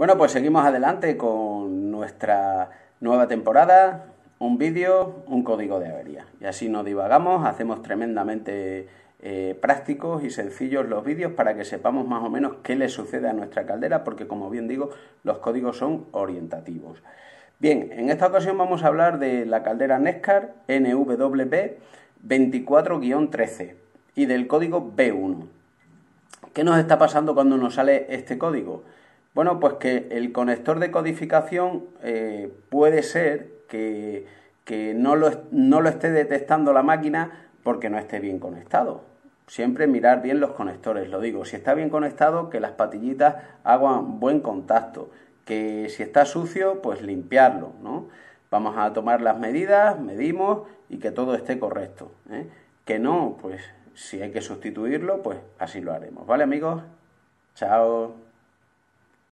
Bueno, pues seguimos adelante con nuestra nueva temporada, un vídeo, un código de avería. Y así no divagamos, hacemos tremendamente prácticos y sencillos los vídeos para que sepamos más o menos qué le sucede a nuestra caldera, porque como bien digo, los códigos son orientativos. Bien, en esta ocasión vamos a hablar de la caldera NESCAR NWB 24-13 y del código B1. ¿Qué nos está pasando cuando nos sale este código? Bueno, pues que el conector de codificación puede ser que no lo esté detectando la máquina porque no esté bien conectado. Siempre mirar bien los conectores, lo digo. Si está bien conectado, que las patillitas hagan buen contacto. Que si está sucio, pues limpiarlo, ¿no? Vamos a tomar las medidas, medimos y que todo esté correcto, ¿eh? Que no, pues si hay que sustituirlo, pues así lo haremos. ¿Vale, amigos? Chao.